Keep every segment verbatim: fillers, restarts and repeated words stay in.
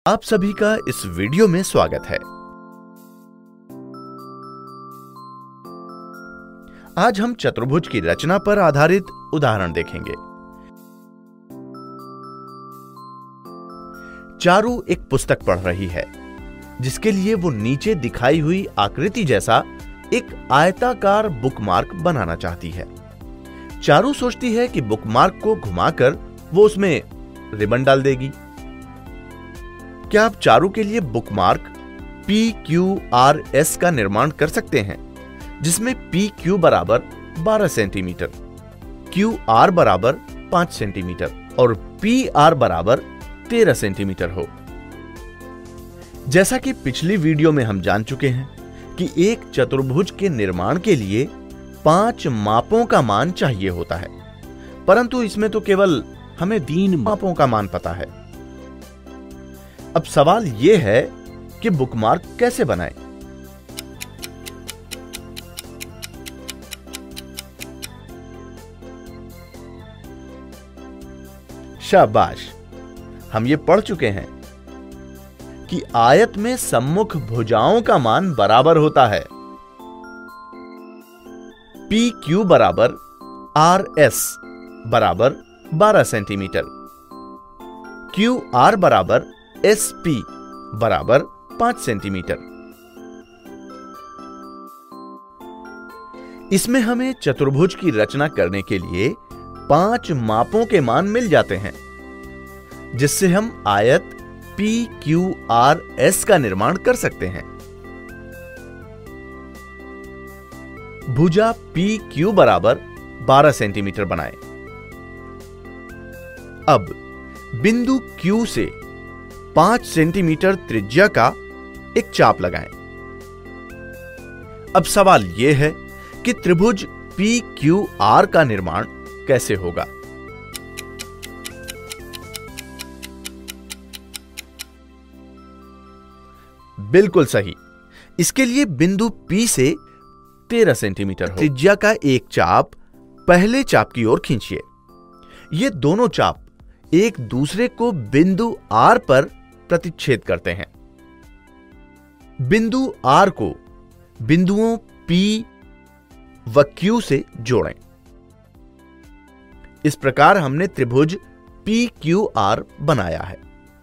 आप सभी का इस वीडियो में स्वागत है। आज हम चतुर्भुज की रचना पर आधारित उदाहरण देखेंगे। चारू एक पुस्तक पढ़ रही है, जिसके लिए वो नीचे दिखाई हुई आकृति जैसा एक आयताकार बुकमार्क बनाना चाहती है। चारू सोचती है कि बुकमार्क को घुमाकर वो उसमें रिबन डाल देगी। क्या आप चारू के लिए bookmark P Q R S का निर्माण कर सकते हैं, जिसमें पी क्यू बराबर बारह सेंटीमीटर, क्यू आर बराबर पांच सेंटीमीटर और पी आर बराबर तेरह सेंटीमीटर हो। जैसा कि पिछली वीडियो में हम जान चुके हैं कि एक चतुर्भुज के निर्माण के लिए पांच मापों का मान चाहिए होता है, परंतु इसमें तो केवल हमें तीन मापों का मान पता है। अब सवाल यह है कि बुकमार्क कैसे बनाएं? शाबाश, हम ये पढ़ चुके हैं कि आयत में सम्मुख भुजाओं का मान बराबर होता है। पी क्यू बराबर आर एस बराबर बारह सेंटीमीटर, क्यू आर बराबर एस पी बराबर पांच सेंटीमीटर। इसमें हमें चतुर्भुज की रचना करने के लिए पांच मापों के मान मिल जाते हैं, जिससे हम आयत पी क्यू आर एस का निर्माण कर सकते हैं। भुजा पी क्यू बराबर बारह सेंटीमीटर बनाएं। अब बिंदु Q से पांच सेंटीमीटर त्रिज्या का एक चाप लगाएं। अब सवाल यह है कि त्रिभुज पी क्यू आर का निर्माण कैसे होगा? बिल्कुल सही। इसके लिए बिंदु P से तेरह सेंटीमीटर त्रिज्या का एक चाप पहले चाप की ओर खींचिए। ये दोनों चाप एक दूसरे को बिंदु R पर प्रतिच्छेद करते हैं। बिंदु R को बिंदुओं P व Q से जोड़ें। इस प्रकार हमने त्रिभुज पी क्यू आर बनाया है।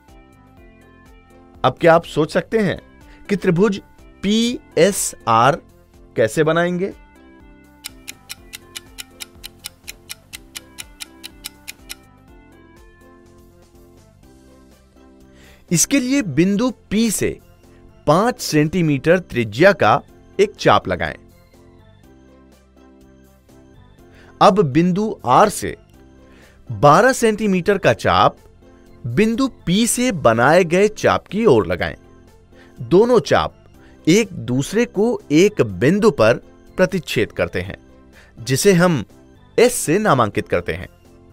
अब क्या आप सोच सकते हैं कि त्रिभुज पी एस आर कैसे बनाएंगे? इसके लिए बिंदु P से पांच सेंटीमीटर त्रिज्या का एक चाप लगाएं। अब बिंदु R से बारह सेंटीमीटर का चाप बिंदु P से बनाए गए चाप की ओर लगाएं। दोनों चाप एक दूसरे को एक बिंदु पर प्रतिच्छेद करते हैं, जिसे हम S से नामांकित करते हैं।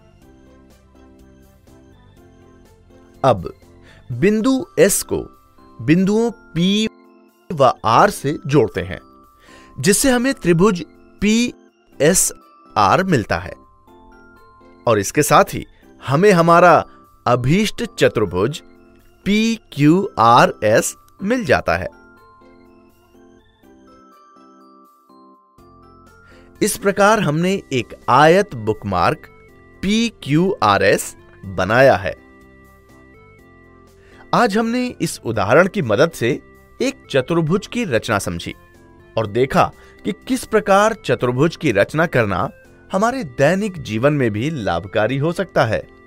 अब बिंदु S को बिंदुओं P व R से जोड़ते हैं, जिससे हमें त्रिभुज पी एस आर मिलता है। और इसके साथ ही हमें हमारा अभीष्ट चतुर्भुज पी क्यू आर एस मिल जाता है। इस प्रकार हमने एक आयत bookmark P Q R S बनाया है। आज हमने इस उदाहरण की मदद से एक चतुर्भुज की रचना समझी और देखा कि किस प्रकार चतुर्भुज की रचना करना हमारे दैनिक जीवन में भी लाभकारी हो सकता है।